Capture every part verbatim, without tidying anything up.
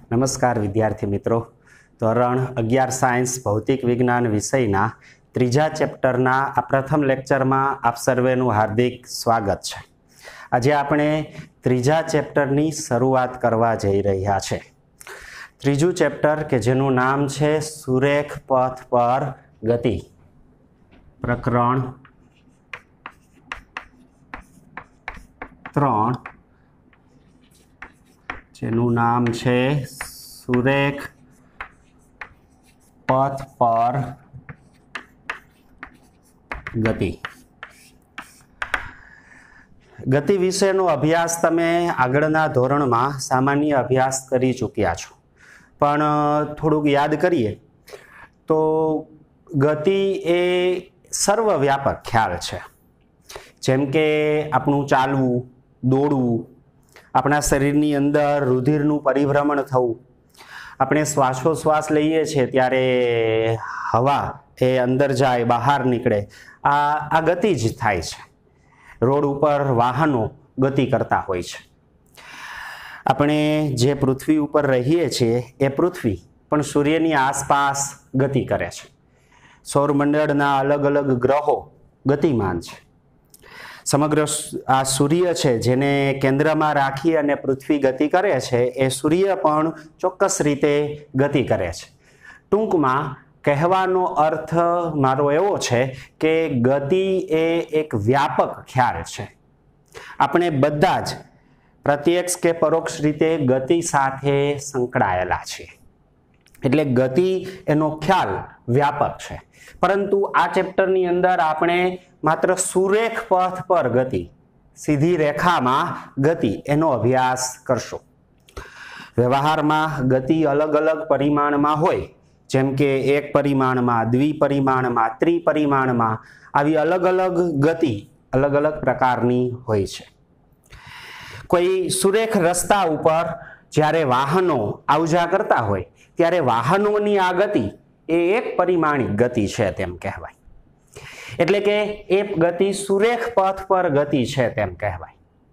नमस्कार विद्यार्थी मित्रों, धोरण अगियार सायन्स भौतिक विज्ञान विषयना त्रीजा चेप्टरना आ प्रथम लेक्चर में आप सर्वेनु हार्दिक स्वागत है। आज आपणे त्रीजा चेप्टरनी शरूआत करवा जई रह्या छे। त्रीजू चेप्टर के जेनु नाम छे सुरेख पथ पर गति, प्रकरण त्रण, जेनु नाम छे सुरेख पथ पर गति। गति विषयनो अभ्यास तमे आगळना धोरणमां सामान्य अभ्यास करी चूक्या छो, पण थोड़ुंक याद करीए तो गति ए सर्वव्यापक ख्याल छे। जेम के आपणुं चालवुं, दौड़वुं, अपना शरीरनी अंदर रुधिरनुं परिभ्रमण थवुं, अपने श्वासोश्वास लईए छे त्यारे हवा ए अंदर जाए बहार निकळे, आ आ गति ज थाय छे। रोड उपर वाहनों गति करता होय छे। अपने जे पृथ्वी उपर रहीए छीए ए पृथ्वी पण सूर्यनी आसपास गति करे छे। सौरमंडळना अलग अलग ग्रहो गतिमान छे। समग्र आ सूर्य छे जेने केंद्रमा राखी अने पृथ्वी गति करे छे, ए सूर्य पण चोक्कस रीते गति करे छे। टूंकमां कहेवानो अर्थ मारो एवो छे के गति ए एक व्यापक ख्याल छे। आपणे बधा ज प्रत्यक्ष के परोक्ष रीते गति साथे संकळायेला छे, एटले गति एनो ख्याल व्यापक छे। परंतु आ चेप्टरनी अंदर आपणे मात्र सुरेख पथ पर गति, सीधी रेखा में गति एनो अभ्यास करशो। व्यवहार में गति अलग अलग परिमाण में होय, जेम के एक परिमाण में, द्विपरिमाण में, त्रिपरिमाण में, आवी अलग अलग गति अलग अलग प्रकारनी होय छे। कोई सुरेख रस्ता उपर ज्यारे वाहनों आवजा करता होय त्यारे वाहनोनी आ गति ए एक परिमाणिक गति छे तेम कहेवाय। एटले के एक गति सुरेख पथ पर गति छे तेम कहेवाय।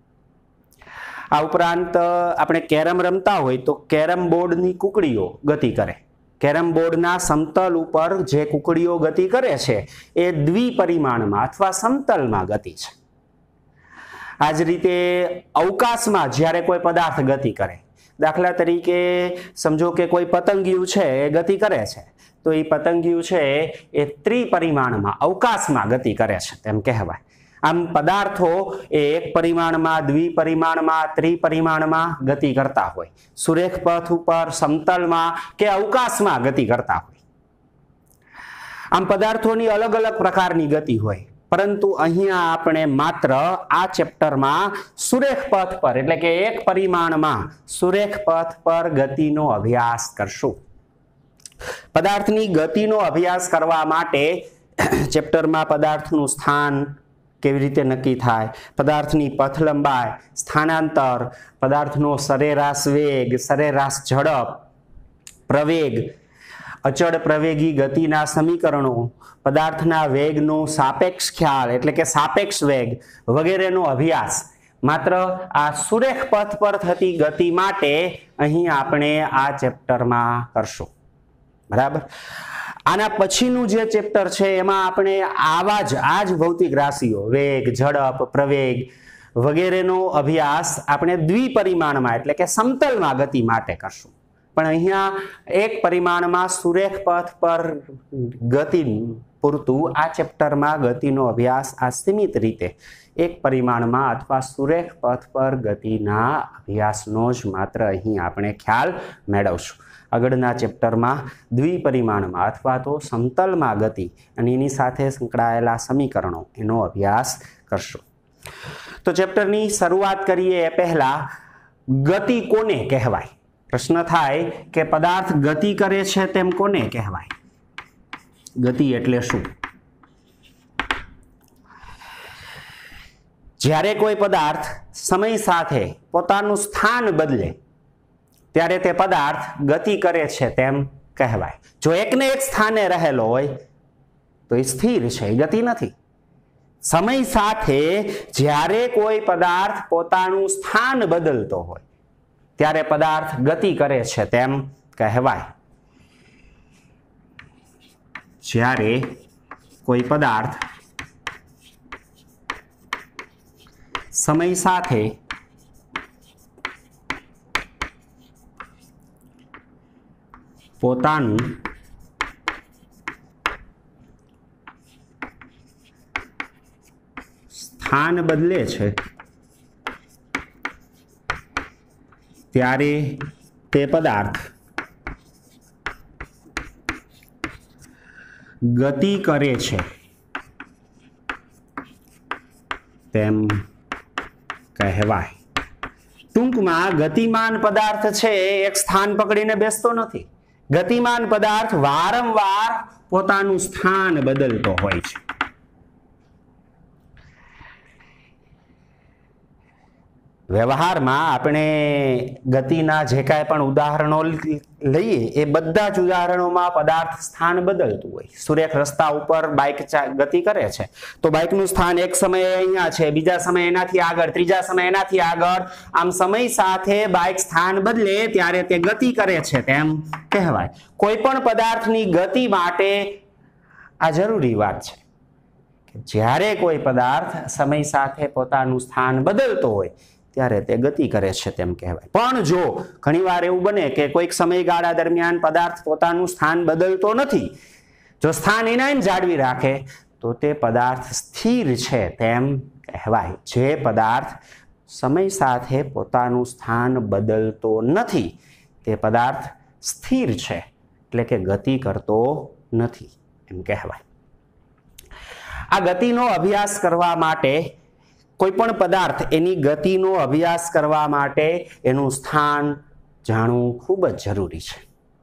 आ उपरांत आपणे केरम रमता होय तो केरम बोर्डनी कुकड़ीओ गति करे। केरम बोर्डना समतल उपर जे कुकड़ीओ गति करे छे ए द्विपरिमाणमां अथवा समतलमां गति छे। आज रीते अवकाशमां ज्यारे कोई पदार्थ गति करे, दाखला तरीके समझो के कोई पतंगिયું छे ए गति करे छे, तो ये पतंगिયું छे ए त्रिपरिमाण में अवकाश में गति करे छे तेम कहेवाय। आम पदार्थो एक परिमाण में, द्विपरिमाण में, त्रिपरिमाण में गति करता होय, सुरेख पथ उपर, समतल में के अवकाश में गति करता होय। आम पदार्थोनी अलग अलग प्रकारनी गति होय, परंतु अहींया आपणे मात्र आ चेप्टर में सुरेख पथ पर एटले के एक परिमाण में सुरेख पथ पर गतिनो अभ्यास करशुं। पदार्थनी गतिनो अभ्यास करवा माटे चेप्टर में पदार्थनुं स्थान केवी रीते नक्की थाय, पदार्थनी पथ लंबाई, स्थानांतर, पदार्थनो सरेराश वेग, सरेराश झड़प, प्रवेग, अचल प्रवेगी गतिना समीकरणों, पदार्थना वेगनो सापेक्ष ख्याल एटले के सापेक्ष वेग वगैरेनो अभ्यास मात्र आ सुरेख पथ पर थती गति माटे अहीं आपणे आ चेप्टर में करशुं। बराबर। आना पछीनु जे चेप्टर छे एमां आपणे आवा ज आज भौतिक राशिओ वेग, झड़प, प्रवेग वगैरेनो अभ्यास आपणे द्विपरिमाणमां एटले के समतलमां गति माटे करशुं। पण अहींया एक परिमाणमां सुरेख पथ पर गति पूरतुं आ चेप्टरमां गतिनो अभ्यास आ सीमित रीते एक परिमाणमां अथवा सुरेख पथ पर गतिना अभ्यासनो ज मात्र अहीं आपणे ख्याल मेळवशुं। आगळना चेप्टर में द्विपरिमाण में अथवा तो समतल में गति अने एनी साथे संकळायेला समीकरणों एनो अभ्यास करशो। तो चेप्टरनी शरूआत करीए ए पहला गति कोने कहेवाय। प्रश्न थाय के पदार्थ गति करे छे तेम कोने कहेवाय? गति एटले शुं? ज्यारे कोई पदार्थ समय साथे पोतानुं स्थान बदले त्यारे ते पदार्थ गति करे छे तेम कहेवाय। जो एक ने एक स्थाने रहेलो होय तो ए स्थिर छे, गति नथी। समय साथे ज्यारे कोई पदार्थ पोतानुं स्थान बदलतो होय ત્યારે પદાર્થ ગતિ કરે છે તેમ કહેવાય. જ્યારે કોઈ પદાર્થ સમય સાથે પોતાનું સ્થાન બદલે છે ત્યારે તે પદાર્થ ગતિ કરે છે તેમ કહેવાય. ટૂંકમાં ગતિમાન પદાર્થ છે એક સ્થાન પકડીને બેસતો નથી. ગતિમાન પદાર્થ વારંવાર પોતાનું સ્થાન બદલતો હોય છે. વ્યવહારમાં આપણે ગતિના જે કાંઈ પણ ઉદાહરણો લઈએ એ બધા જ ઉદાહરણોમાં પદાર્થ સ્થાન બદલતું હોય. સુરેખ રસ્તા ઉપર બાઇક ગતિ કરે છે તો બાઇકનું સ્થાન એક સમયે અહીંયા છે, બીજા સમયે એનાથી આગળ, ત્રીજા સમયે એનાથી આગળ, આમ સમય સાથે બાઇક સ્થાન બદલે ત્યારે તે ગતિ કરે છે તેમ કહેવાય. કોઈ પણ પદાર્થની ગતિ માટે આ જરૂરી વાત છે કે જ્યારે કોઈ પદાર્થ સમય સાથે પોતાનું સ્થાન બદલતો હોય ત્યારે તે ગતિ કરે છે તેમ કહેવાય. પણ જો ઘણીવાર એવું બને કે કોઈક સમયગાળા દરમિયાન પદાર્થ પોતાનું સ્થાન બદલતો નથી, જો સ્થાન એના એમ જાળવી રાખે તો તે પદાર્થ સ્થિર છે તેમ કહેવાય. જે પદાર્થ સમય સાથે પોતાનું સ્થાન બદલતો નથી તે પદાર્થ સ્થિર છે, એટલે કે ગતિ કરતો નથી એમ કહેવાય. આ ગતિનો અભ્યાસ કરવા માટે કોઈ પણ પદાર્થ એની ગતિનો અભ્યાસ કરવા માટે એનું સ્થાન જાણવું ખૂબ જ જરૂરી છે.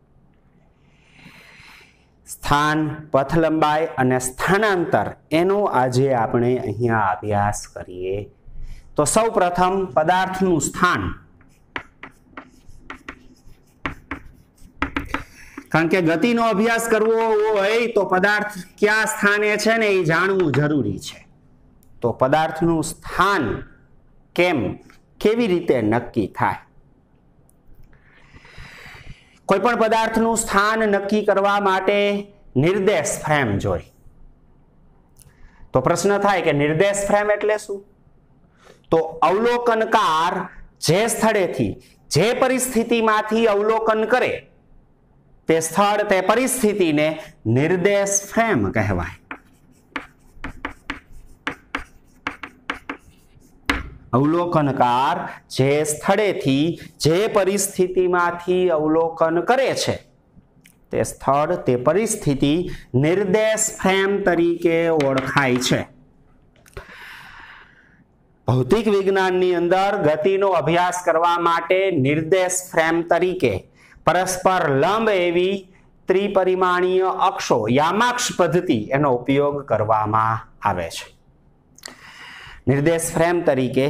સ્થાન, પથ લંબાઈ અને સ્થાનાંતર એનો આજે આપણે અહીંયા અભ્યાસ કરીએ. તો સૌ પ્રથમ પદાર્થનું સ્થાન, કારણ કે ગતિનો અભ્યાસ કરવો હોય તો પદાર્થ ક્યાં સ્થાને છે ને એ જાણવું જરૂરી છે. તો પદાર્થનું સ્થાન કેમ, કેવી રીતે નક્કી થાય? કોઈ પણ પદાર્થનું સ્થાન નક્કી કરવા માટે નિર્દેશ ફ્રેમ જોઈ. તો પ્રશ્ન થાય કે નિર્દેશ ફ્રેમ એટલે શું? તો અવલોકનકાર જે સ્થળેથી, જે પરિસ્થિતિમાંથી અવલોકન કરે તે સ્થળ, તે પરિસ્થિતિને નિર્દેશ ફ્રેમ કહેવાય. અવલોકનકાર જે સ્થળેથી, જે પરિસ્થિતિમાંથી અવલોકન કરે છે તે સ્થળ, તે પરિસ્થિતિ નિર્દેશ ફ્રેમ તરીકે ઓળખાય છે. ભૌતિક વિજ્ઞાનની અંદર ગતિનો અભ્યાસ કરવા માટે નિર્દેશ ફ્રેમ તરીકે પરસ્પર લંબ એવી ત્રિપરિમાણીય અક્ષો, યામાક્ષ પદ્ધતિ એનો ઉપયોગ કરવામાં આવે છે. નિર્દેશ ફ્રેમ તરીકે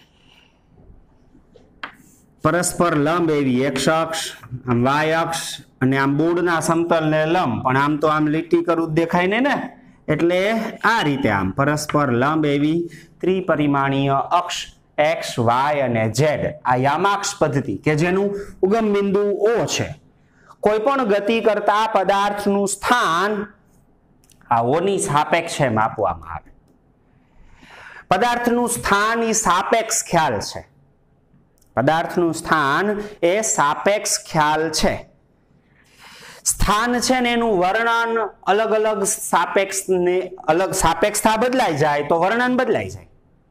પરસ્પર લંબ એવી એક્સ અક્ષ, આમ વાય અક્ષ અને આમ બોર્ડના સમતલને લંબ, પણ આમ તો આમ લીટી કરું દેખાય ને ને એટલે આ રીતે આમ પરસ્પર લંબ એવી ત્રિપરિમાણીય અક્ષ એક્સ, વાય અને ઝેડ, આ યામાક્ષ પદ્ધતિ કે જેનું ઉગમ બિંદુ ઓ છે. કોઈ પણ ગતિ કરતા પદાર્થનું સ્થાન આ ઓની સાપેક્ષે માપવામાં આવે. પદાર્થનું સ્થાન એ સાપેક્ષ ખ્યાલ છે. પદાર્થનું સ્થાન એ સાપેક્ષ ખ્યાલ છે. સ્થાન છે ને એનું વર્ણન અલગ અલગ સાપેક્ષ ને અલગ સાપેક્ષતા બદલાઈ જાય તો વર્ણન બદલાઈ જાય.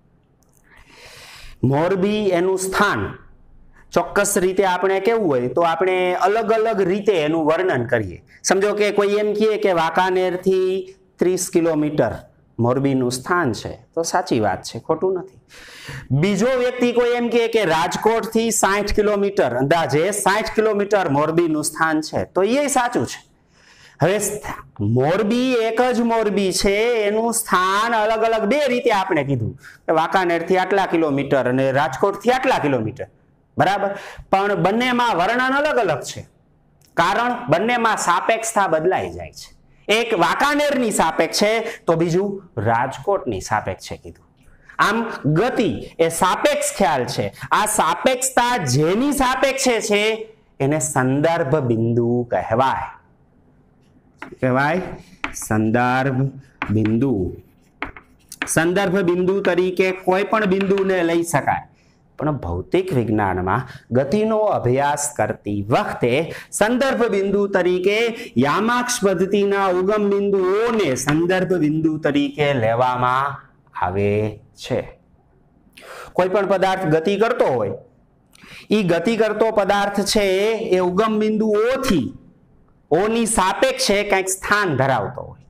મોરબી એનું સ્થાન ચોક્કસ રીતે આપણે કેવું હોય તો આપણે અલગ અલગ રીતે એનું વર્ણન કરીએ. સમજો કે કોઈ એમ કહે કે વાંકાનેરથી ત્રીસ કિલોમીટર મોરબીનું સ્થાન છે તો સાચી વાત છે, ખોટું નથી. બીજો વ્યક્તિ કોઈ એમ કહે કે રાજકોટથી સાઠ કિલોમીટર, અંદાજે સાઠ કિલોમીટર મોરબીનું સ્થાન છે તો એ સાચું છે. હવે મોરબી એક જ મોરબી છે, એનું સ્થાન અલગ અલગ બે રીતે આપણે કીધું કે વાંકાનેરથી આટલા કિલોમીટર અને રાજકોટથી આટલા કિલોમીટર, બરાબર, પણ બંનેમાં વર્ણન અલગ અલગ છે. કારણ બંનેમાં સાપેક્ષતા બદલાઈ જાય છે. એક વાંકાનેરની સાપેક્ષ છે તો બીજું રાજકોટની સાપેક્ષે કીધું. આમ ગતિ એ સાપેક્ષ ખ્યાલ છે। આ સાપેક્ષતા જેની સાપેક્ષે છે એને સંદર્ભ બિંદુ કહેવાય। કહેવાય સંદર્ભ બિંદુ। સંદર્ભ બિંદુ તરીકે કોઈ પણ બિંદુને લઈ શકાય, પણ ભૌતિક વિજ્ઞાનમાં ગતિનો અભ્યાસ કરતી વખતે સંદર્ભ બિંદુ તરીકે યામાક્ષ પદ્ધતિના ઉગમ બિંદુઓને સંદર્ભ બિંદુ તરીકે લેવામાં આવે છે। કોઈ પણ પદાર્થ ગતિ કરતો હોય, એ ગતિ કરતો પદાર્થ છે એ ઉગમ બિંદુઓથી ઓની સાપેક્ષે કંઈક સ્થાન ધરાવતો હોય।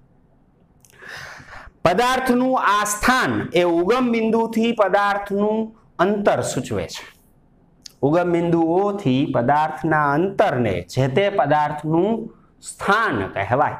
પદાર્થનું આ સ્થાન એ ઉગમ બિંદુથી પદાર્થનું અંતર સૂચવે છે। ઉગમ બિંદુઓથી પદાર્થના અંતરને જે તે પદાર્થનું સ્થાન કહેવાય।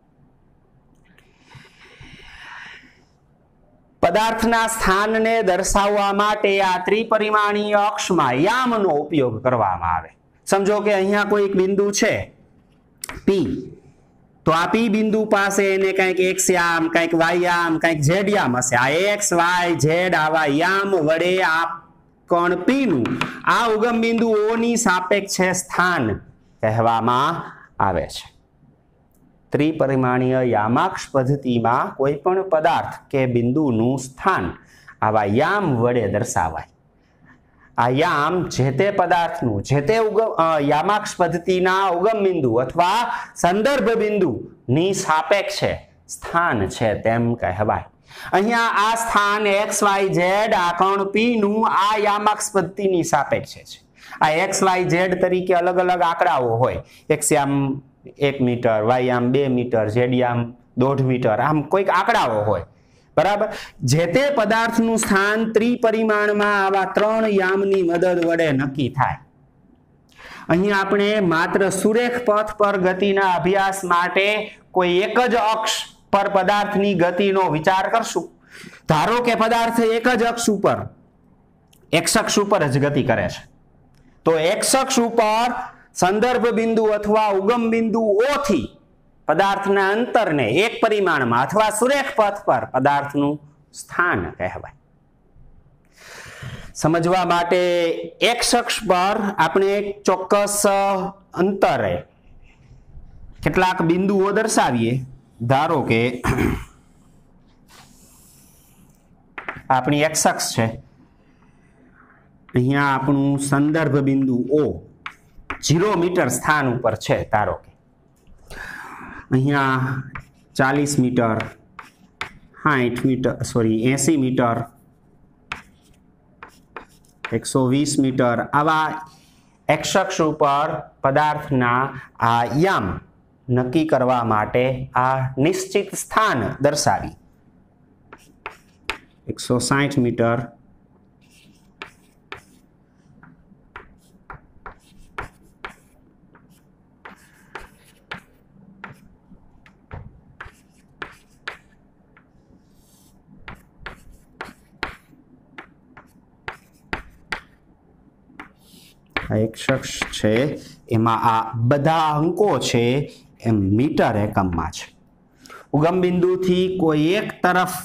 પદાર્થના સ્થાનને દર્શાવવા માટે આ ત્રિપરિમાણીય અક્ષમાં યામનો ઉપયોગ કરવામાં આવે। સમજો કે અહીંયા કોઈ એક બિંદુ છે પી, તો આ પી બિંદુ પાસે એને કંઈક એક્સ યામ, કંઈક વાય યામ, કંઈક ઝેડ યામ હશે। આ એક્સ વાય ઝેડ આવા યામ વડે આ કણ પી નું આ ઉગમ બિંદુઓની સાપેક્ષે સ્થાન કહેવામાં આવે છે। ત્રિપરિમાણીય યામાક્ષ પદ્ધતિમાં કોઈ પણ પદાર્થ કે બિંદુનું સ્થાન આવા યામ વડે દર્શાવાય। આ યામ જે તે પદાર્થનું જે તે ઉગમ યામાક્ષ પદ્ધતિના ઉગમ બિંદુ અથવા સંદર્ભ બિંદુની સાપેક્ષે સ્થાન છે તેમ કહેવાય। અહીંયા આ સ્થાન એક્સ વાય ઝેડ આ કણ પી નું આ યામાક્ષ પદ્ધતિની સાપેક્ષે છે। આ એક્સ વાય ઝેડ તરીકે અલગ અલગ આંકડાઓ હોય, એક્સ યામ એક મીટર, વાય યામ બે મીટર, ઝેડ યામ દોઢ મીટર, આમ કોઈક આંકડાઓ હોય, બરાબર। જે તે પદાર્થનું સ્થાન ત્રિપરિમાણમાં આવા ત્રણ યામની મદદ વડે નક્કી થાય। અહીં આપણે માત્ર સુરેખ પથ પર ગતિના અભ્યાસ માટે કોઈ એક જ અક્ષ પર પદાર્થની ગતિનો વિચાર કરશું। ધારો કે પદાર્થ એક જ અક્ષ ઉપર એક્સ અક્ષ ઉપર જ ગતિ કરે છે, તો એક્સ અક્ષ ઉપર સંદર્ભ બિંદુ અથવા ઉગમ બિંદુઓથી પદાર્થના અંતરને એક પરિમાણમાં અથવા સુરેખ પથ પર પદાર્થનું સ્થાન કહેવાય। સમજવા માટે એક્સ અક્ષ પર આપણે એક ચોક્કસ અંતરે કેટલાક બિંદુઓ દર્શાવીએ। ધારો કે આપણી એક્સ અક્ષ છે, અહીંયા આપણું સંદર્ભ બિંદુ ઓ જીરો મીટર સ્થાન ઉપર છે। ધારો કે અહીંયા ચાલીસ મીટર, સાઠ મીટર, સોરી એસી મીટર, એકસો વીસ મીટર આવા એક્સ અક્ષ ઉપર પદાર્થના આ યામ નક્કી કરવા માટે આ નિશ્ચિત સ્થાન દર્શાવી। એકસો સાઠ મીટર, એક શખ્સ છે એમાં આ બધા અંકો છે એમ મીટર એકમમાં છે। ઉગમ બિંદુથી કોઈ એક તરફ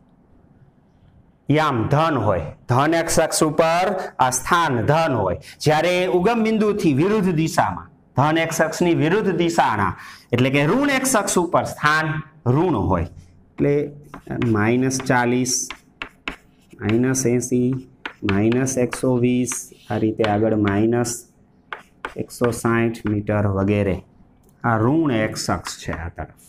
યામ ધન હોય, ધન એક્સ અક્ષ ઉપર આ સ્થાન ધન હોય, જ્યારે ઉગમ બિંદુથી વિરુદ્ધ દિશામાં ધન એક્સ અક્ષની વિરુદ્ધ દિશાના એટલે કે ઋણ એક્સ અક્ષ ઉપર સ્થાન ઋણ હોય। એટલે માઇનસ ચાલીસ, માઇનસ એસી, માઇનસ એકસો વીસ, આ રીતે આગળ માઇનસ એકસો સાઠ મીટર વગેરે આ ઋણ એક્સ અક્ષ છે આ તરફ।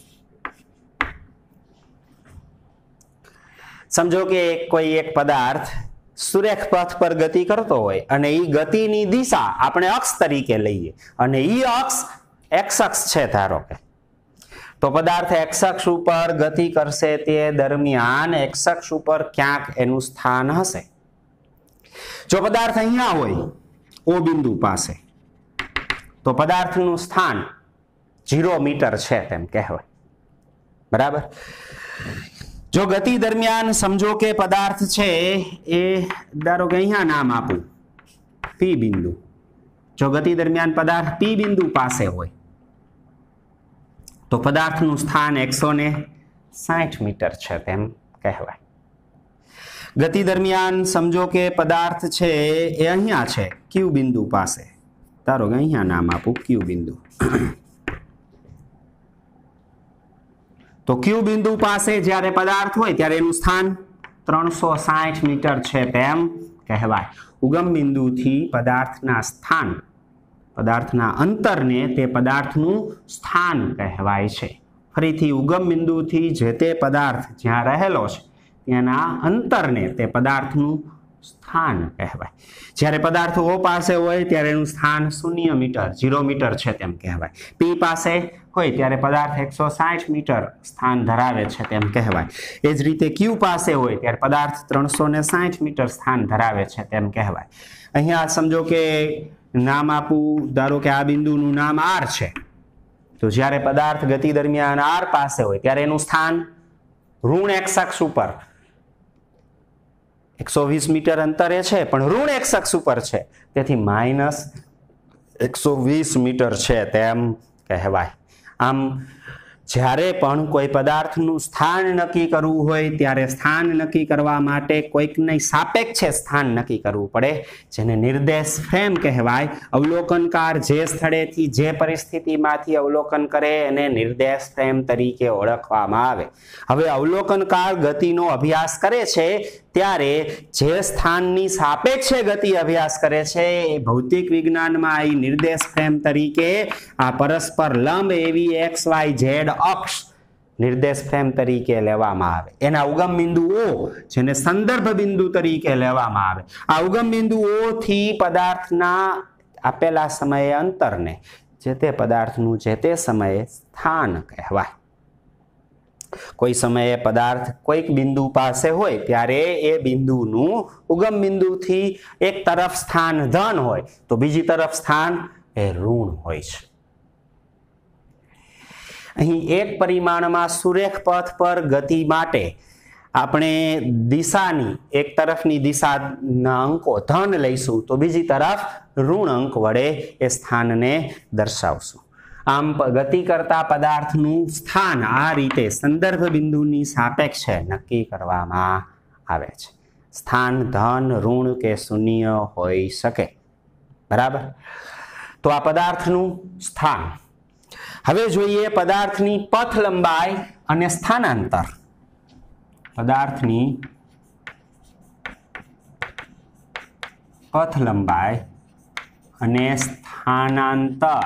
સમજો કે કોઈ એક પદાર્થ સુરેખ પથ પર ગતિ કરતો હોય અને એ ગતિની દિશા આપણે અક્ષ તરીકે લઈએ અને એ અક્ષ એક્સ અક્ષ છે ધારો કે, તો પદાર્થ એક્સ અક્ષ ઉપર ગતિ કરશે તે દરમિયાન એક્સ અક્ષ ઉપર ક્યાંક એનું સ્થાન હશે। જો પદાર્થ અહીંયા હોય ઓ બિંદુ પાસે, તો પદાર્થનું સ્થાન જીરો મીટર છે તેમ કહેવાય, બરાબર। જો ગતિ દરમિયાન સમજો કે પદાર્થ છે એ ધારો કે અહીંયા નામ આપું પી બિંદુ, જો ગતિ દરમિયાન પદાર્થ પી બિંદુ પાસે હોય તો પદાર્થનું સ્થાન એકસો ને સાઠ મીટર છે તેમ કહેવાય। गति दरमियान समझो के पदार्थ छे ए अहींया छे क्यू बिंदु पासे, धारो के अहींया नाम आपू क्यू बिंदु। तो क्यू बिंदु पासे ज्यारे पदार्थ होय त्यारे एनुं स्थान त्रणसो साठ मीटर छे तेम कहेवाय। उगम बिंदु थी पदार्थना स्थान, पदार्थना अंतरने ते पदार्थनुं स्थान कहेवाय छे। फरीथी उगम बिंदु थी जे ते पदार्थ ज्यां रहेलो छे त्याना अंतरने ते पदार्थनुं स्थान कहेवाय। ज्यारे पदार्थ ओ पासे होय त्यारे एनुं स्थान शून्य मीटर जीरो मीटर छे तेम कहेवाय। पी पासे होय त्यारे पदार्थ एक सौ साठ मीटर स्थान धरावे छे तेम कहेवाय। ए ज रीते क्यू पासे होय त्यारे पदार्थ त्रणसो साठ मीटर स्थान धरावे छे तेम कहेवाय। अहींया समझो के नाम आपू, धारो के आ बिंदुनुं नाम आर छे, तो ज्यारे पदार्थ गति दरमियान आर पासे होय त्यारे एनुं स्थान ऋण एक्स अक्ष उपर एक सौ वीस मीटर अंतरे छे पण ऋण एक्स अक्ष उपर छे, तेथी माइनस एक सौ वीस मीटर छे तेम कहेवाय। आम ज्यारे पण कोई पदार्थनुं स्थान नक्की करवुं होय त्यारे स्थान नक्की करवा माटे कोईकने सापेक्षे स्थान नक्की करवुं पड़े, जेने निर्देश फ्रेम कहेवाय। अवलोकनकार जे स्थळेथी जे परिस्थितिमांथी अवलोकन करे एने निर्देश फ्रेम तरीके ओळखवामां आवे। हवे अवलोकनकार गतिनो अभ्यास करे छे त्यारे जे स्थाननी सापेक्षे गति अभ्यास करे छे ए भौतिक विज्ञानमां आ निर्देश फ्रेम तरीके आ परस्पर लंब एवी एक्स वाय जेड अक्ष निर्देश फ्रेम तरीके लेवामां आवे। एना उगम बिंदु ओ जेने संदर्भ बिंदु तरीके लेवामां आवे। आ उगम बिंदु ओ थी पदार्थना आपेला समये अंतरने जे ते पदार्थनुं जे ते समये स्थान कहेवाय। कोई समये पदार्थ कोईक बिंदु पासे होय त्यारे ए बिंदुनुं उगम बिंदु थी एक तरफ स्थान धन होय तो बीजी तरफ स्थान ए ऋण होय छे। अहीं एक परिमाणमां सुरेख पथ पर गति माटे आपणे दिशानी एक तरफनी दिशाना अंको धन लईशुं तो बीजी तरफ ऋण अंक वडे ए स्थानने दर्शावशुं। आम गति करता पदार्थनुं स्थान आ रीते संदर्भ बिंदुनी सापेक्षे नक्की करवामां आवे छे। स्थान धन ऋण के शून्य होई शके, बराबर। तो आ पदार्थनुं स्थान। हवे जोईए पदार्थनी पथ लंबाई अने स्थानांतर। पदार्थनी पथ लंबाई अने स्थानांतर।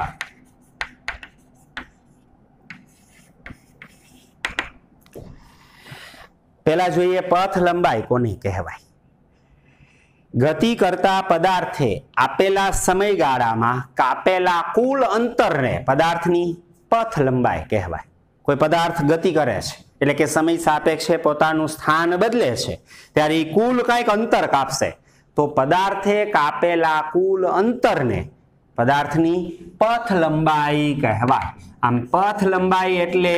पहला जोईए पथ लंबाई कोने कहेवाय। गति करता पदार्थे आपेला समयगाळामां कापेला कुल अंतरने पदार्थनी पथ लंबाई कहेवाय। कोई पदार्थ गति करे छे एटले के समय सापेक्षे पोतानुं स्थान बदले छे त्यारे कुल कांईक अंतर कापशे तो पदार्थे कापेला कुल अंतरने पदार्थनी पथ लंबाई कहेवाय। आम पथ लंबाई एटले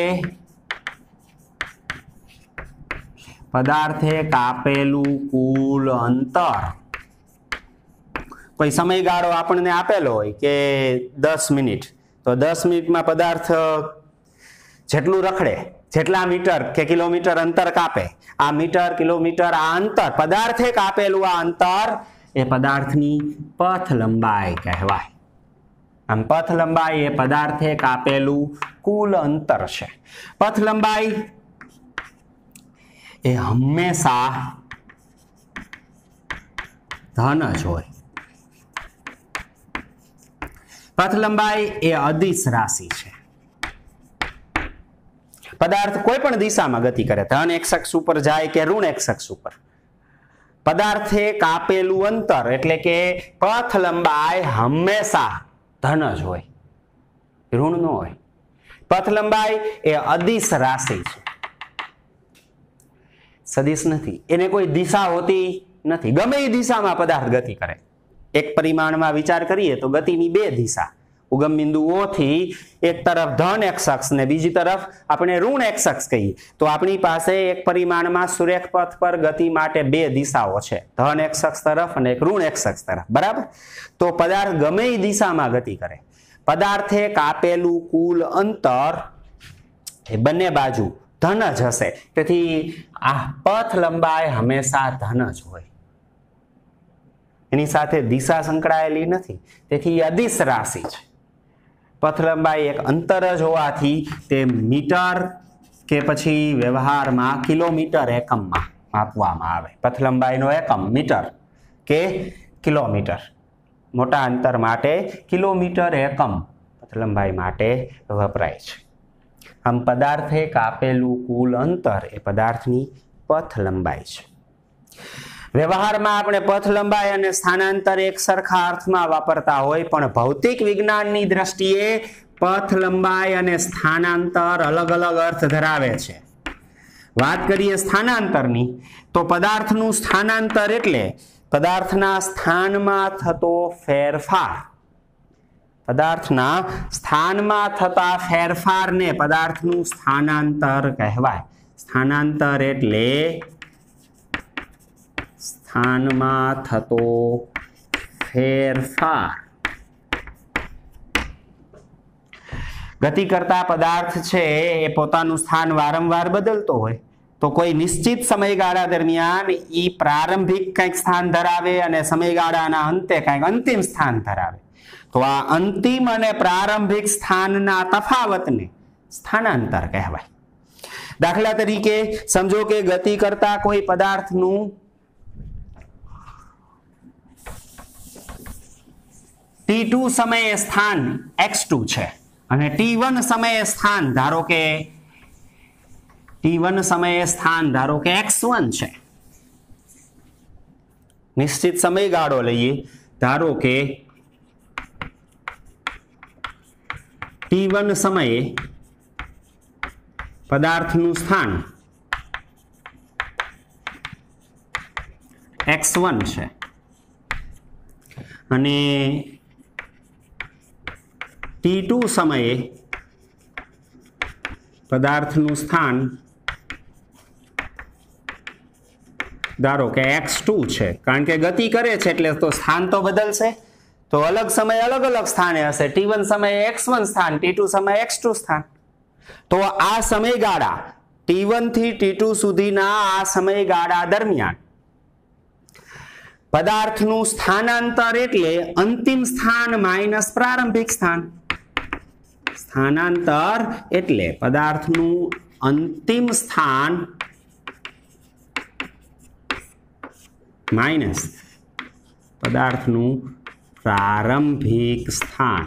पदार्थे कापेलू कुल अंतर। कोई समयगाळो आपणे आपेलो होय के दस मिनिट तो दस मिनिट में पदार्थ जेटलू रखड़े जेटला मीटर के किलोमीटर अंतर कापे आ मीटर किलोमीटर आ अंतर पदार्थे कापेलू आ अंतर ए पदार्थनी पथ लंबाई कहेवाय। आम पथ लंबाई ए पदार्थे कापेलू कुल अंतर छे। पथ लंबाई ए हमेशा धन ज होय। पथ लंबाई ए अदिश राशि है। पदार्थ कोई पण दिशा में गति करे धन एक्स अक्ष पर जाए के ऋण एक्स अक्ष पर पदार्थे कापेलू अंतर एटले के पथ लंबाई हमेशा धन ज होय, ऋण नो होय। पथ लंबाई ए अदिश राशि है, सदिश नहीं। एने कोई दिशा होती नहीं। गमे ए दिशा में पदार्थ गति करे। एक परिमाण में विचार करिए तो गतिनी बे दिशा उगम बिंदु ओ थी एक तरफ धन एक्स अक्ष ने बीजी तरफ अपने ऋण एक्स अक्ष कही तो अपनी पासे एक परिमाण में सुरेख पथ पर गति माटे बे दिशाओ छे, धन एक्स अक्ष तरफ और एक ऋण एक्स अक्ष तरफ, बराबर। तो पदार्थ गमे ए दिशा में गति करे पदार्थे कापेलू कुल अंतर ए बने बाजू ધન જ હશે. તેથી આ પથ લંબાઈ હંમેશા ધન જ હોય, એની સાથે દિશા સંકળાયેલી નથી. તેથી અદિશ રાશિ છે. પથ લંબાઈ એક અંતર જ હોવાથી તે મીટર કે પછી વ્યવહારમાં કિલોમીટર એકમમાં માપવામાં આવે. પથ લંબાઈનો એકમ મીટર કે કિલોમીટર. મોટા અંતર માટે કિલોમીટર એકમ પથ લંબાઈ માટે વપરાય છે. આમ પદાર્થે કાપેલું કુલ અંતર એ પદાર્થની પથ લંબાઈ છે. વ્યવહારમાં આપણે પથ લંબાઈ અને સ્થાનાંતર એક સરખા અર્થમાં વાપરતા હોય, પણ ભૌતિક વિજ્ઞાનની દ્રષ્ટિએ પથ લંબાઈ અને સ્થાનાંતર અલગ અલગ અર્થ ધરાવે છે. વાત કરીએ સ્થાનાંતરની, તો પદાર્થનું સ્થાનાંતર એટલે પદાર્થના સ્થાનમાં થતો ફેરફાર. પદાર્થના સ્થાનમાં થતા ફેરફારને પદાર્થનું સ્થાનાંતર કહેવાય. સ્થાનાંતર એટલે સ્થાનમાં થતો ફેરફાર. ગતિ કરતા પદાર્થ છે એ પોતાનું સ્થાન વારંવાર બદલતો હોય, તો કોઈ નિશ્ચિત સમયગાળા દરમિયાન એ પ્રારંભિક કંઈક સ્થાન ધરાવે અને સમયગાળાના અંતે કંઈક અંતિમ સ્થાન ધરાવે. તો આ અંતિમ અને પ્રારંભિક સ્થાનના તફાવતને સ્થાનાંતર કહેવાય. દાખલા તરીકે સમજો કે ગતિ કરતા કોઈ પદાર્થનું ટી ટુ સમયે સ્થાન એક્સ ટુ છે અને ટી વન સમયે સ્થાન ધારો કે ટી વન સમયે સ્થાન ધારો કે એક્સ વન છે. નિશ્ચિત સમયગાળો લઈએ, ધારો કે ટી વન સમયે પદાર્થનું સ્થાન એક્સ વન છે અને ટી ટુ સમયે પદાર્થનું સ્થાન ધારો કે એક્સ ટુ છે. કારણ કે ગતિ કરે છે એટલે તો સ્થાન તો બદલશે, તો અલગ સમય અલગ અલગ સ્થાને હશે. ટી વન સમયે એક્સ વન સ્થાન, ટી ટુ સમયે એક્સ ટુ સ્થાન. તો આ સમયગાળા ટી વન થી ટી ટુ સુધીના આ સમયગાળા દરમિયાન પદાર્થનું સ્થાનાંતર એટલે અંતિમ સ્થાન માઇનસ પ્રારંભિક સ્થાન. સ્થાનાંતર એટલે પદાર્થનું અંતિમ સ્થાન માઇનસ પદાર્થનું પ્રારંભિક સ્થાન.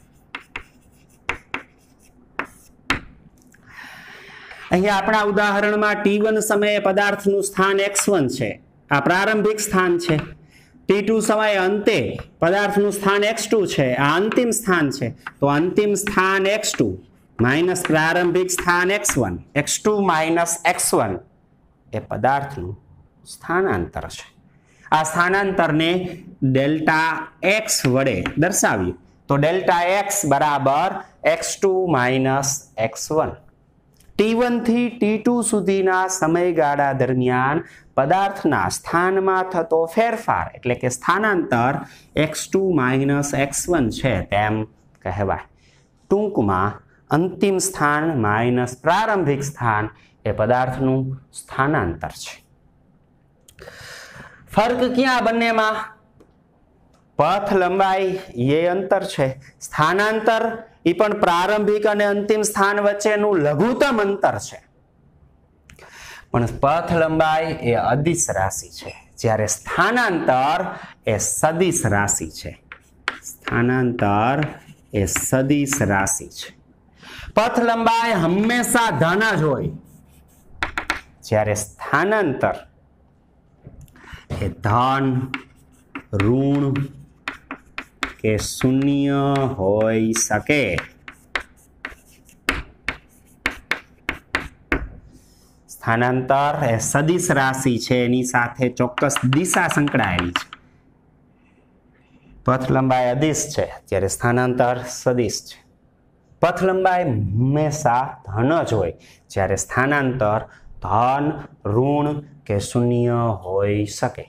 અહીંયા આપણા ઉદાહરણમાં ટી વન સમયે પદાર્થનું સ્થાન એક્સ વન છે, આ પ્રારંભિક સ્થાન છે. ટી ટુ સમયે અંતે પદાર્થનું સ્થાન એક્સ ટુ છે, આ અંતિમ સ્થાન છે. તો અંતિમ સ્થાન એક્સ ટુ માઇનસ પ્રારંભિક સ્થાન X one, X two minus X one એ પદાર્થનું સ્થાનાંતર છે. આ સ્થાનાંતરને ડેલ્ટા એક્સ વડે દર્શાવીએ તો ડેલ્ટા એક્સ બરાબર X two minus X one. T one થી ટી ટુ સુધીના સમયગાળા દરમિયાન પદાર્થના સ્થાનમાં થતો ફેરફાર એટલે કે સ્થાનાંતર X two minus X one છે તેમ કહેવાય. ટૂંકમાં અંતિમ સ્થાન માઇનસ પ્રારંભિક સ્થાન એ પદાર્થનું સ્થાનાંતર છે. ફર્ક ક્યાં બંનેમાં? પથ લંબાઈ એ અંતર છે, સ્થાનાંતર એ પણ પ્રારંભિક અને અંતિમ સ્થાન વચ્ચેનું લઘુત્તમ અંતર છે. પણ પથ લંબાઈ એ અદિશ રાશિ છે, જ્યારે સ્થાનાંતર એ સદિશ રાશિ છે. સ્થાનાંતર એ સદિશ રાશિ છે. પથ લંબાઈ હંમેશા ધન જ હોય, જ્યારે સ્થાનાંતર એ ધન, ઋણ કે શૂન્ય હોઈ શકે. સ્થાનાંતર એ સદિશ રાશિ છે, એની સાથે ચોક્કસ દિશા સંકળાયેલી છે. પથ લંબાઈ અદિશ છે, જ્યારે સ્થાનાંતર સદિશ છે. પથ લંબાઈ હંમેશા ધન જ હોય, જ્યારે સ્થાનાંતર ધન, ઋણ કે શૂન્ય હોઈ શકે.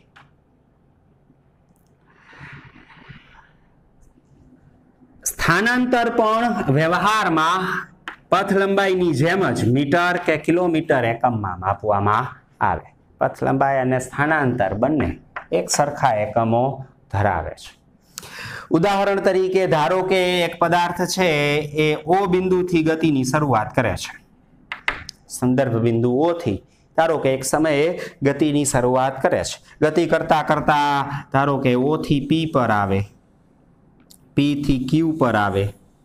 સ્થાનાંતર પણ વ્યવહારમાં પથ લંબાઈની જેમ જ મીટર કે કિલોમીટર એકમમાં માપવામાં આવે. પથ લંબાઈ અને સ્થાનાંતર બંને એક સરખા એકમો ધરાવે છે. ઉદાહરણ તરીકે ધારો કે એક પદાર્થ છે એ ઓ બિંદુથી ગતિની શરૂઆત કરે છે. સંદર્ભ બિંદુ ઓ થી ધારો કે એક સમયે ગતિની શરૂઆત કરે છે. ગતિ કરતા કરતા ધારો કે ઓ થી પી પર આવે, પી થી ક્યુ પર આવે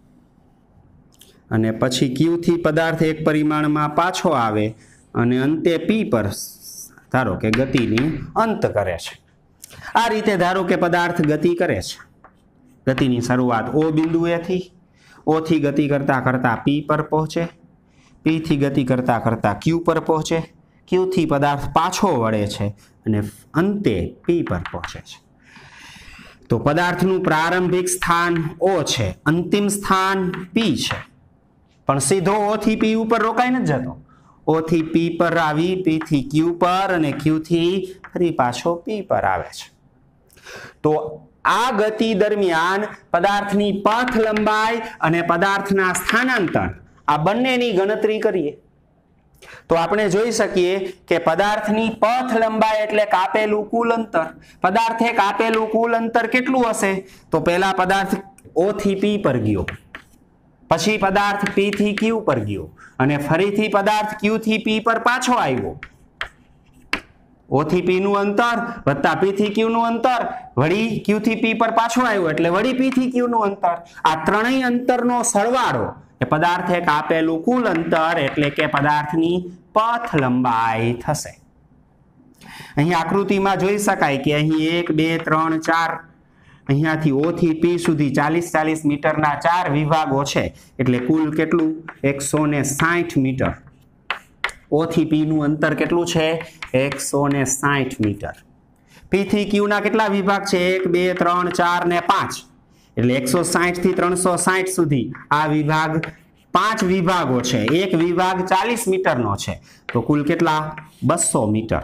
અને પછી ક્યુ થી પદાર્થ એક પરિમાણમાં પાછો આવે અને અંતે પી પર ધારો કે ગતિની અંત કરે છે. આ રીતે ધારો કે પદાર્થ ગતિ કરે છે. ગતિની શરૂઆત ઓ બિંદુએથી, ઓ થી ગતિ કરતા કરતા પી પર પહોંચે, પી થી ગતિ કરતા કરતા ક્યુ પર પહોંચે, ક્યુ થી પદાર્થ પાછો વળે છે અને અંતે પી પર પહોંચે છે. તો પદાર્થનું પ્રારંભિક સ્થાન ઓ છે, અંતિમ સ્થાન પી છે, પણ સીધો ઓ થી પી ઉપર રોકાઈ નથી જતો. ઓ થી પી પર આવી, પી થી ક્યુ પર અને ક્યુ થી ફરી પાછો પી પર આવે છે. તો આ ગતિ દરમિયાન પદાર્થની પથ લંબાઈ અને પદાર્થના સ્થાનાંતર આ બંનેની ગણતરી કરીએ તો આપણે જોઈ શકીએ કે પદાર્થની પથ લંબાઈ એટલે કાપેલું કુલ અંતર. પદાર્થે કાપેલું કુલ અંતર કેટલું હશે? તો પહેલા પદાર્થ ઓ થી પી પર ગયો, પછી પદાર્થ પી થી ક્યુ પર ગયો અને ફરીથી પદાર્થ ક્યુ થી પી પર પાછો આવ્યો. ઓ થી પી નું અંતર વત્તા પી થી ક્યુ નું અંતર, વળી ક્યુ થી પી પર પાછો આવ્યો એટલે વળી પી થી ક્યુ નું અંતર. આ ત્રણેય અંતરનો સરવાળો એ પદાર્થે કાપેલું કુલ અંતર એટલે કે પદાર્થની પથ લંબાઈ થશે. અહીં આકૃતિમાં જોઈ શકાય કે અહીં એક બે ત્રણ ચાર અહીંયાથી ઓ થી પી સુધી ચાલીસ ચાલીસ મીટરના ચાર વિભાગો છે એટલે કુલ કેટલું? એકસો ને સાઠ મીટર. ઓ થી પી નું અંતર કેટલું છે? એકસો ને સાઠ મીટર. પી થી ક્યુ ના કેટલા વિભાગ છે? એક બે ત્રણ ચાર ને પાંચ એટલે એકસો સાઠ થી ત્રણસો સાઠ સુધી આ વિભાગ પાંચ વિભાગો છે. એક વિભાગ ચાલીસ મીટરનો છે તો કુલ કેટલા? બસો મીટર.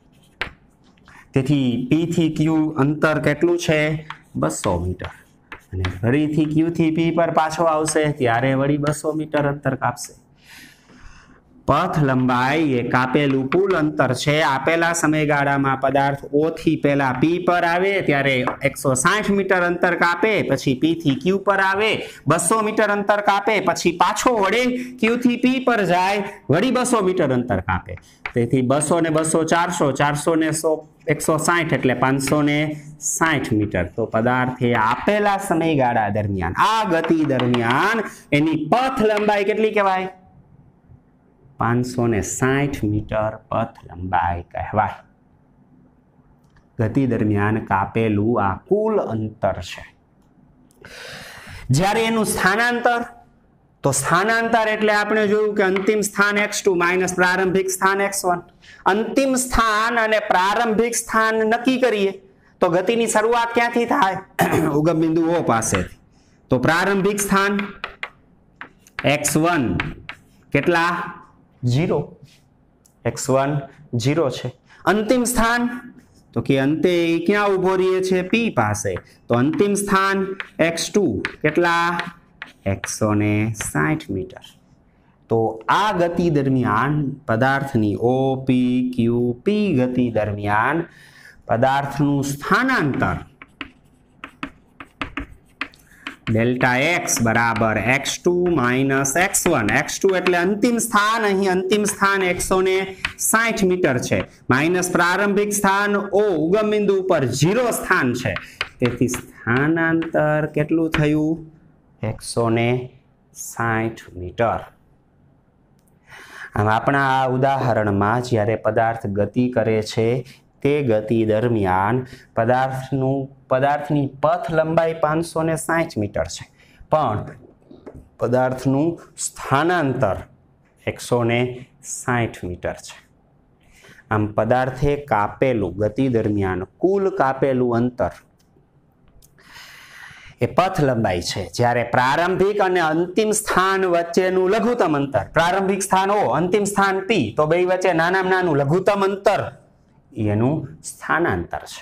તેથી પી થી ક્યુ અંતર કેટલું છે? બસો મીટર. અને ફરીથી ક્યુ થી પી પર પાછો આવશે ત્યારે વળી બસો મીટર અંતર કાપશે. પથ લંબાઈ એ કાપેલું કુલ અંતર છે. આપેલા સમયગાળામાં પદાર્થ ઓ થી પહેલા પી પર આવે ત્યારે એકસો સાઠ મીટર અંતર કાપે, પછી પી થી ક્યુ પર આવે બસો મીટર અંતર કાપે, પછી પાછો વળે ક્યુ થી પી પર જાય વળી બસો મીટર અંતર કાપે. તેથી બસો ને બસો ચારસો, ચારસો ને સો એકસો સાઠ એટલે પાંચસો ને સાઠ મીટર. તો પદાર્થે આપેલા સમયગાળા દરમિયાન આ ગતિ દરમિયાન એની પથ લંબાઈ કેટલી કહેવાય? પાંચસો ને સાઠ મીટર પથ લંબાઈ કહેવાય. ગતિ દરમિયાન કાપેલું આ કુલ અંતર છે. જ્યારે એનું સ્થાનાંતર, તો સ્થાનાંતર એટલે આપણે જોયું કે અંતિમ સ્થાન એક્સ ટુ માઇનસ પ્રારંભિક સ્થાન એક્સ વન. અંતિમ સ્થાન અને પ્રારંભિક સ્થાન નક્કી કરીએ તો ગતિની શરૂઆત ક્યાંથી થાય? ઉગમ બિંદુ ઓ પાસેથી. તો પ્રારંભિક સ્થાન એક્સ વન કેટલા? જીરો. એક્સ વન જીરો છે. અંતિમ સ્થાન તો કે અંતે ક્યાં ઉભો રહીએ છે? પી પાસે. તો અંતિમ સ્થાન એક્સ ટુ કેટલા? એકસો ને સાઠ મીટર. તો આ ગતિ દરમિયાન પદાર્થની ઓ પી ક્યુ પી ગતિ દરમિયાન પદાર્થનું સ્થાનાંતર ડેલ્ટા એક્સ બરાબર X two minus X one. X two એટલે અંતિમ સ્થાન, અહીં અંતિમ સ્થાન એકસો ને સાઠ મીટર છે, માઇનસ પ્રારંભિક સ્થાન ઓ ઉગમ બિંદુ ઉપર જીરો સ્થાન છે. તેથી સ્થાનાંતર કેટલું થયું? એકસો ને સાઠ મીટર. આમ આપણા આ ઉદાહરણમાં જ્યારે પદાર્થ ગતિ કરે છે તે ગતિ દરમિયાન પદાર્થનું પદાર્થની પથ લંબાઈ પાંચસો ને સાઠ મીટર છે, પણ પદાર્થનું સ્થાનાંતર એકસો ને સાઠ મીટર છે. આમ પદાર્થે કાપેલું ગતિ દરમિયાન કુલ કાપેલું અંતર એ પથ લંબાઈ છે. જ્યારે પ્રારંભિક અને અંતિમ સ્થાન વચ્ચેનું લઘુત્તમ અંતર, પ્રારંભિક સ્થાન ઓ, અંતિમ સ્થાન પી, તો બે વચ્ચે નાનામાં નાનું લઘુત્તમ અંતર એનું સ્થાનાંતર છે.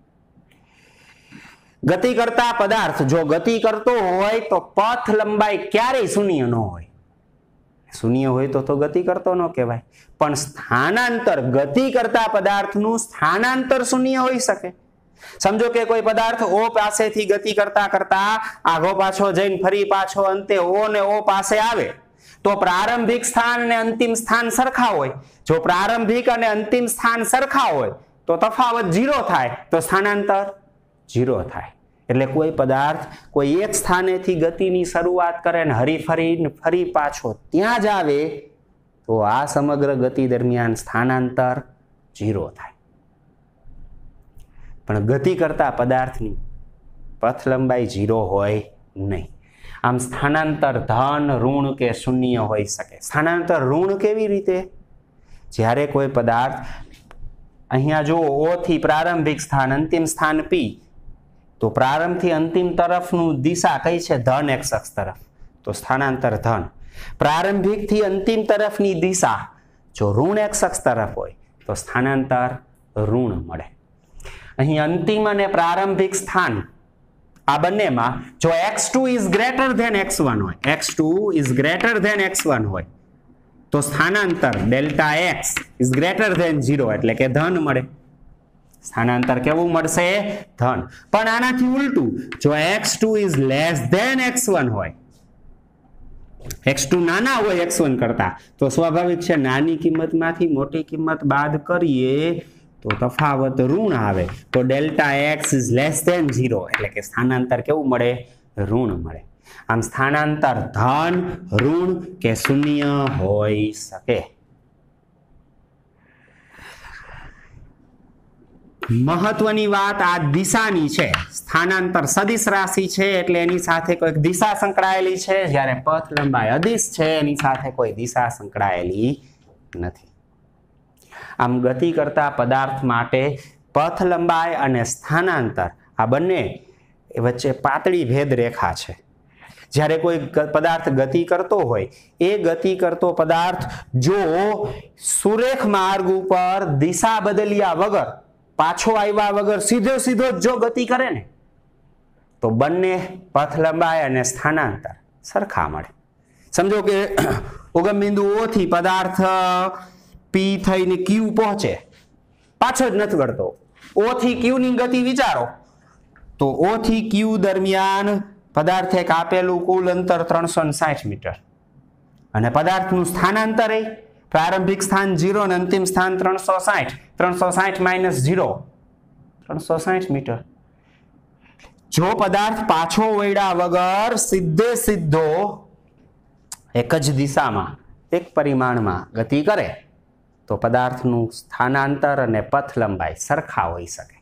ગતિ કરતા પદાર્થ જો ગતિ કરતો હોય તો પથ લંબાઈ ક્યારેય શૂન્ય ન હોય. शून्य होय तो तो गति करतो न कहेवाय, पण स्थानांतर गति करता पदार्थनुं स्थानांतर शून्य होई शके। समझो के कोई पदार्थ ओ पासेथी गति करता करता आगो पाछो जईने फरी पाछो अंते ओ ने ओ पासे आवे तो प्रारंभिक स्थान ने अंतिम स्थान सरखा होय। जो प्रारंभिक अने अंतिम स्थान सरखा होय तो तफावत जीरो थाय, तो स्थानांतर जीरो थाय। એટલે કોઈ પદાર્થ કોઈ એક સ્થાનેથી ગતિની શરૂઆત કરે ને હરી ફરી ફરી પાછો ત્યાં જ આવે તો આ સમગ્ર ગતિ દરમિયાન સ્થાનાંતર જીરો થાય। પણ ગતિ કરતા પદાર્થની પથ લંબાઈ જીરો હોય નહીં। આમ સ્થાનાંતર ધન ઋણ કે શૂન્ય હોઈ શકે। સ્થાનાંતર ઋણ કેવી રીતે? જ્યારે કોઈ પદાર્થ અહીંયા જો ઓ થી પ્રારંભિક સ્થાન અંતિમ સ્થાન પી तो प्रारंभ थी अंतिम तरफ दिशा कई है धन एक्स अक्ष तरफ, तो स्थानांतर धन। प्रारंभिक थी अंतिम तरफ नी दिशा जो ऋण एक्स अक्ष तरफ होय तो स्थानांतर ऋण मळे। अहीं अंतिम अने प्रारंभिक स्थान आ बंने में जो X two is greater than X one होय, X two is greater than X one होय तो स्थानांतर delta X is greater than zero एटले के धन मळे। स्थानांतर केवुं मळशे? धन। पण आनाथी उलटू जो X two is less than X one होय, एक्स टू नाना होय एक्स वन करता तो स्वाभाविक छे नानी किंमतमांथी मोटी किंमत बाद करीए तो तफावत ऋण आवे तो delta X is less than zero एटले के स्थानांतर केवुं मळे? ऋण मळे। आम स्थानांतर धन ऋण के शून्य होई शके। महत्वनी बात आ दिशानी छे। स्थानांतर सदिश राशि छे एटले एनी साथे कोई दिशा संकळायेली छे, ज्यारे पथ लंबाई अदिश छे एनी साथे कोई दिशा संकळायेली नथी। आम गति करता पदार्थ माटे पथ लंबाई अने स्थानांतर आ बंने वच्चे पातળી भेद रेखा छे। ज्यारे कोई पदार्थ गति करतो होय ए गति करतो पदार्थ जो सुरेख मार्ग पर दिशा बदलिया वगर पाछो आव्या वगर सीधे सीधो जो गति करे ने तो बंने पथ लंबाई अने स्थानांतर सरखा मळे। समझो के उगम बिंदु ओ थी पदार्थ पी थईने क्यू पहोंचे, पाछो ज नथी वळतो। ओ थी क्यू नी गति विचारो तो ओ थी क्यू दरमियान पदार्थ एक आपेलू कुल अंतर त्रणसो साठ मीटर अने पदार्थनुं स्थानांतर ए प्रारंभिक स्थान जीरो ने अंतिम स्थान त्रणसो साठ, त्रणसो साठ माइनस जीरो त्रणसो साठ मीटर। जो पदार्थ पाछो वळ्या वगर सीधे सीधो एक ज दिशा में एक परिमाण में गति करे तो पदार्थनुं स्थानांतर अने पथ लंबाई सरखा होई शके।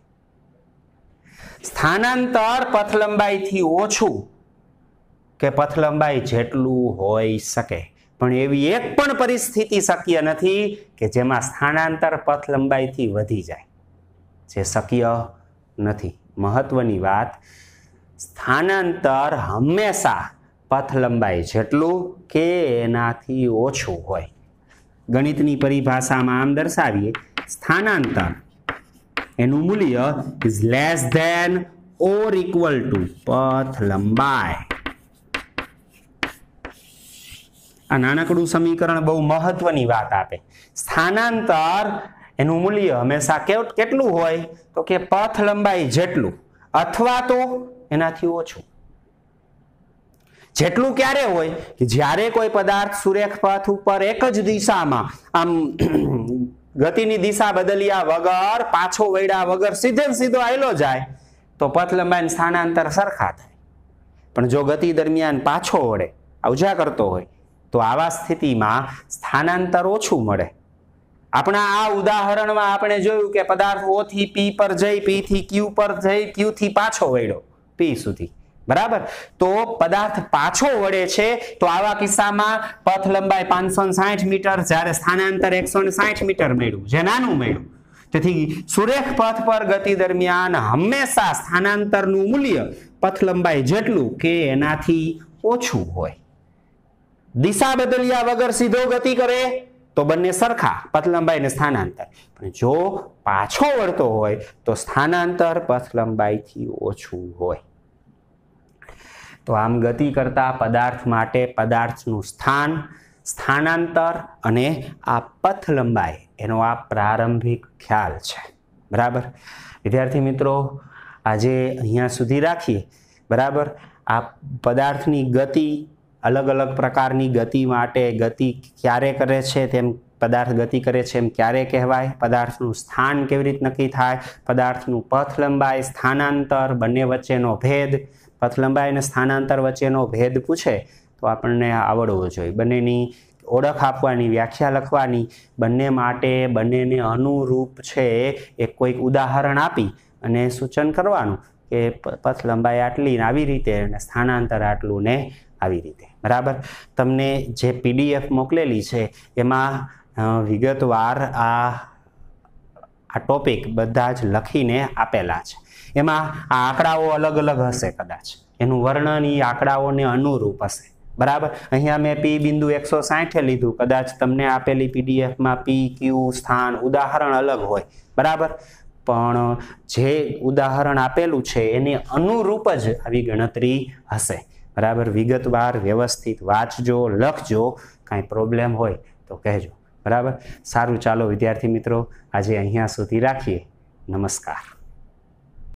स्थानांतर पथ लंबाई थी ओछू के पथ लंबाई जेटलू होई शके, पण एवी एक पण परिस्थिति शक्य नथी के जेमां स्थानांतर पथ लंबाई थी वधी जाय, जे शक्य नथी। महत्वनी बात, स्थानांतर हमेशा पथ लंबाई जेटलू के एनाथी ओछू होय। गणितनी परिभाषामां आम दर्शावीए, स्थानांतर एनुं मूल्य इज लेस देन और इक्वल टू पथ लंबाई। आ नानकड़ू समीकरण बहु महत्वनी बात आपे। स्थानांतर एनुं मूल्य हमेशा केटलू होय तो के पथ लंबाई जेटलू अथवा तो एनाथी ओछू। जेटलू क्यारे होय कि ज्यारे कोई पदार्थ सुरेख पथ उपर एक ज दिशामां आम गतिनी दिशा बदलिया वगर पाछो वळ्या वगर सीधे सीधो आयलो जाय तो पथ लंबाई स्थानांतर सरखा थाय। पण जो गति दरमियान पाछो वळे अवजा करतो होय तो आवा स्थिति में स्थानांतर ओछू मळे। अपना आ उदाहरण में आपणे जोयुं के पदार्थ ओ थी पी पर जई पी थी क्यू पर जई क्यू थी पाछो वळ्यो पी सुधी, बराबर। तो पदार्थ पाछो वळे छे तो आवा किस्सा में पथ लंबाई पांच सौ साठ मीटर ज्यारे स्थानांतर एक सौ साठ मीटर मळ्युं, जे नानुं मळ्युं। तेथी सुरेख पथ पर गति दरमियान हमेशा स्थानांतरनुं मूल्य पथ लंबाई जेटलुं के एनाथी ओछुं होय। दिशा बदलिया वगर सीधो गति करे तो बंने सरखा पथ लंबाई ने स्थानांतर, पण जो पाछो वळतो होय तो स्थानांतर पथ लंबाई थी ओछुं होय। तो आम गति करता पदार्थ माटे पदार्थनुं स्थान સ્થાનાંતર અને આ પથ લંબાઈ એનો આ પ્રારંભિક ખ્યાલ છે. બરાબર વિદ્યાર્થી મિત્રો, આજે અહીંયા સુધી રાખીએ. બરાબર, આ પદાર્થની ગતિ, અલગ અલગ પ્રકારની ગતિ માટે ગતિ ક્યારે કરે છે તેમ પદાર્થ ગતિ કરે છે એમ ક્યારે કહેવાય, પદાર્થનું સ્થાન કેવી રીતે નક્કી થાય, પદાર્થનું પથ લંબાઈ, સ્થાનાંતર, બંને વચ્ચેનો ભેદ. પથ લંબાઈ અને સ્થાનાંતર વચ્ચેનો ભેદ પૂછે તો આપણને આવડવો જોઈએ. બંનેની ઓળખ આપવાની, વ્યાખ્યા લખવાની, બંને માટે બંનેને અનુરૂપ છે એ કોઈક ઉદાહરણ આપી અને સૂચન કરવાનું કે પથ લંબાઈ આટલી આવી રીતે અને સ્થાનાંતર આટલું ને આવી રીતે. બરાબર, તમને જે પીડીએફ મોકલેલી છે એમાં વિગતવાર આ આ ટોપિક બધા જ લખીને આપેલા છે. એમાં આ આંકડાઓ અલગ અલગ હશે, કદાચ એનું વર્ણન એ આંકડાઓને અનુરૂપ હશે. બરાબર, અહીંયા મેં પી બિંદુ એકસો સાઠે લીધું, કદાચ તમને આપેલી પીડીએફમાં પી ક્યુ સ્થાન ઉદાહરણ અલગ હોય. બરાબર, પણ જે ઉદાહરણ આપેલું છે એને અનુરૂપ જ આવી ગણતરી હશે. બરાબર, વિગતવાર વ્યવસ્થિત વાંચજો, લખજો. કાંઈ પ્રોબ્લેમ હોય તો કહેજો. બરાબર, સારું, ચાલો વિદ્યાર્થી મિત્રો, આજે અહીંયા સુધી રાખીએ. નમસ્કાર.